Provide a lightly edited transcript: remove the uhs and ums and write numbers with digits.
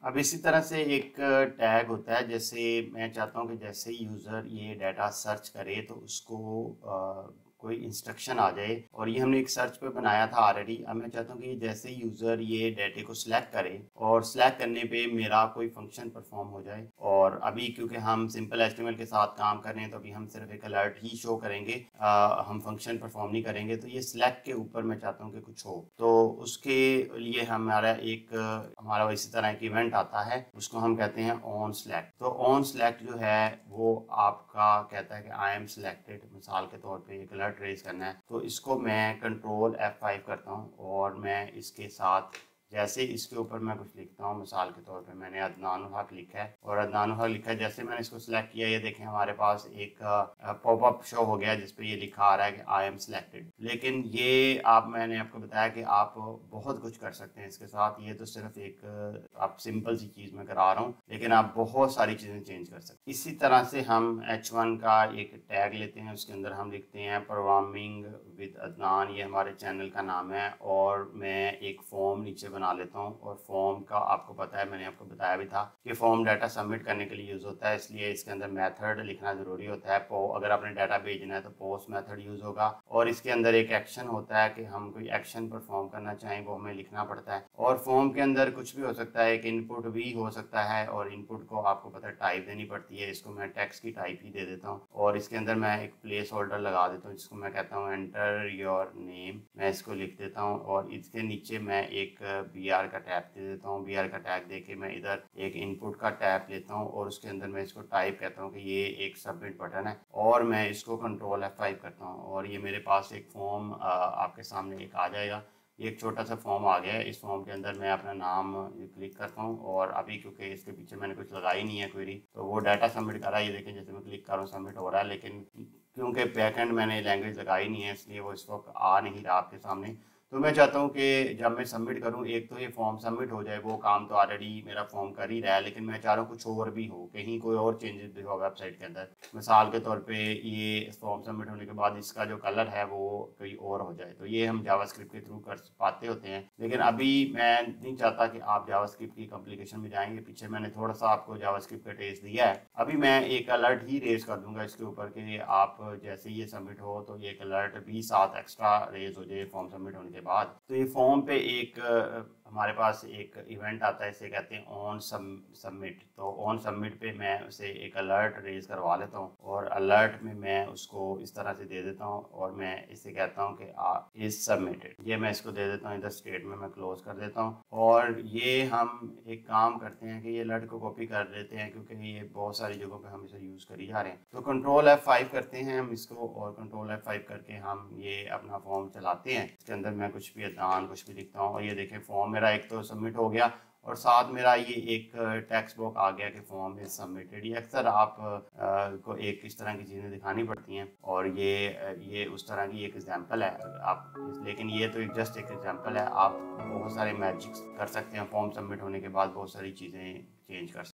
अब इसी तरह से एक टैग होता है, जैसे मैं चाहता हूँ कि जैसे ही यूज़र ये डाटा सर्च करे तो उसको कोई इंस्ट्रक्शन आ जाए, और ये हमने एक सर्च पे बनाया था ऑलरेडी। अब मैं चाहता हूँ कि जैसे ही यूज़र ये डाटे को सिलेक्ट करे और सिलेक्ट करने पे मेरा कोई फंक्शन परफॉर्म हो जाए। और अभी क्योंकि हम सिंपल एचटीएमएल के साथ काम कर रहे हैं तो अभी हम सिर्फ एक अलर्ट ही शो करेंगे, हम फंक्शन परफॉर्म नहीं करेंगे। तो ये सिलेक्ट के ऊपर मैं चाहता हूँ कि कुछ हो, तो उसके लिए हमारा इसी तरह एक इवेंट आता है, उसको हम कहते हैं ऑन सेलेक्ट। तो ऑन सेलेक्ट जो है वो आपका कहता है कि आई एम सिलेक्टेड, मिसाल के तौर पे एक अलर्ट रेज करना है। तो इसको मैं कंट्रोल F5 करता हूँ और मैं इसके साथ जैसे इसके ऊपर मैं कुछ लिखता हूँ, मिसाल के तौर पे मैंने अदनान उल हक लिखा है, और अदनान उल हक लिखा है, जैसे मैंने इसको सिलेक्ट किया ये देखें हमारे पास एक पॉपअप शो हो गया जिसपे ये लिखा आ रहा है कि आई एम सिलेक्टेड। लेकिन ये मैंने आपको बताया कि आप बहुत कुछ कर सकते हैं इसके साथ। ये तो सिर्फ एक आप सिंपल सी चीज़ में करा रहा हूँ, लेकिन आप बहुत सारी चीज़ें चेंज कर सकते हैं। इसी तरह से हम H1 का एक टैग लेते हैं, उसके अंदर हम लिखते हैं प्रोग्रामिंग विद अदनान, ये हमारे चैनल का नाम है, और मैं एक फॉर्म नीचे बना लेता हूँ। और फॉर्म का आपको पता है, मैंने आपको बताया भी था कि फॉर्म डाटा सबमिट करने के लिए यूज़ होता है, इसलिए इसके अंदर मेथड लिखना ज़रूरी होता है। अगर आपने डाटा भेजना है तो पोस्ट मेथड यूज़ होगा, और इसके अंदर एक एक्शन होता है कि हम कोई एक्शन परफॉर्म करना चाहें वो हमें लिखना पड़ता है। और फॉर्म के अंदर कुछ भी हो सकता है, एक इनपुट भी हो सकता है, और इनपुट को आपको पता है टाइप देनी पड़ती है। इसको मैं टेक्स्ट की टाइप ही दे देता हूँ, और इसके अंदर मैं एक प्लेस होल्डर लगा देता हूँ जिसको मैं कहता हूँ एंटर योर नेम, मैं इसको लिख देता हूँ। और इसके नीचे मैं एक BR का टैग दे देता हूँ। BR का टैग दे के मैं इधर एक इनपुट का टैग लेता हूँ, और उसके अंदर मैं इसको टाइप कहता हूँ कि ये एक सबमिट बटन है, और मैं इसको कंट्रोल F5 करता हूँ, और ये मेरे पास एक फॉर्म आपके सामने एक आ जाएगा। ये एक छोटा सा फॉर्म आ गया है। इस फॉर्म के अंदर मैं अपना नाम क्लिक करता हूँ, और अभी क्योंकि इसके पीछे मैंने कुछ लगाई नहीं है क्वेरी, तो वो डाटा सबमिट कर रहा है। ये देखें जैसे मैं क्लिक कर रहा हूँ सबमिट हो रहा है, लेकिन क्योंकि बैकएंड मैंने लैंग्वेज लगाई नहीं है इसलिए वो इस वक्त आ नहीं रहा आपके सामने। तो मैं चाहता हूँ कि जब मैं सबमिट करूँ, एक तो ये फॉर्म सबमिट हो जाए, वो काम तो ऑलरेडी मेरा फॉर्म कर ही रहा है, लेकिन मैं चाह रहा हूँ कुछ और भी हो, कहीं कोई और चेंजेस भी हो वेबसाइट के अंदर। मिसाल के तौर पे ये फॉर्म सबमिट होने के बाद इसका जो कलर है वो कोई और हो जाए, तो ये हम जावास्क्रिप्ट के थ्रू कर पाते होते हैं। लेकिन अभी मैं नहीं चाहता कि आप जावास्क्रिप्ट की कॉम्प्लिकेशन में जाएंगे, पीछे मैंने थोड़ा सा आपको जावास्क्रिप्ट का टेस्ट दिया है। अभी मैं एक अलर्ट ही रेज कर दूंगा इसके ऊपर कि आप जैसे ये सबमिट हो तो ये एक अलर्ट भी साथ एक्स्ट्रा रेज हो जाए फॉर्म सबमिट होने के बाद। तो ये फॉर्म पे एक हमारे पास एक इवेंट आता है, इसे कहते हैं ऑन सबमिट। तो ऑन सबमिट पे मैं उसे एक अलर्ट रेज करवा लेता हूँ, और अलर्ट में मैं उसको इस तरह से दे देता हूँ, और मैं इसे कहता हूँ कि इज सबमिटेड, ये मैं इसको दे देता हूँ। इधर स्टेट में मैं क्लोज कर देता हूँ, और ये हम एक काम करते हैं कि ये अलर्ट को कॉपी कर देते हैं, क्योंकि ये बहुत सारी जगहों पे हम इसे यूज़ कर ही जा रहे हैं। तो कंट्रोल F5 करते हैं हम इसको, और कंट्रोल F5 करके हम ये अपना फॉर्म चलाते हैं। इसके अंदर मैं कुछ भी अदनान कुछ भी लिखता हूँ, और ये देखें फॉर्म मेरा एक तो सबमिट हो गया, और साथ मेरा ये एक टेक्स्ट बॉक्स आ गया कि फॉर्म इज सबमिटेड। ये अक्सर आप को एक इस तरह की चीज़ें दिखानी पड़ती हैं, और ये उस तरह की एक एग्जांपल है आप, लेकिन ये तो एक जस्ट एक एग्जांपल है। आप बहुत सारे मैजिक्स कर सकते हैं, फॉर्म सबमिट होने के बाद बहुत सारी चीज़ें चेंज कर सकते हैं।